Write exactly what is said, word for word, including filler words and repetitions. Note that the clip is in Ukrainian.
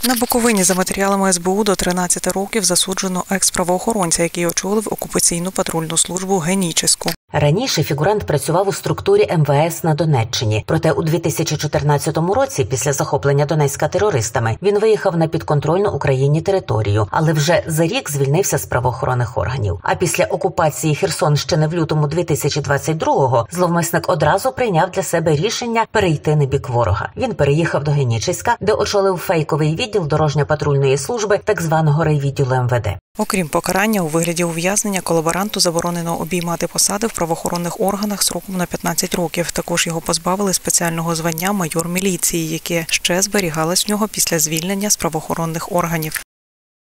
На Буковині за матеріалами ес бе у до тринадцяти років засуджено екс-правоохоронця, який очолив окупаційну патрульну службу Генічеську. Раніше фігурант працював у структурі ем ве ес на Донеччині. Проте у дві тисячі чотирнадцятому році, після захоплення Донецька терористами, він виїхав на підконтрольну Україні територію, але вже за рік звільнився з правоохоронних органів. А після окупації Херсонщини в лютому дві тисячі двадцять другого зловмисник одразу прийняв для себе рішення перейти на бік ворога. Він переїхав до Генічеська, де очолив фейковий відділ дорожньо-патрульної служби, так званого райвідділу ем ве де. Окрім покарання у вигляді ув'язнення, колаборанту заборонено обіймати посади в правоохоронних органах сроком на п'ятнадцять років. Також його позбавили спеціального звання майор міліції, яке ще зберігалось в нього після звільнення з правоохоронних органів.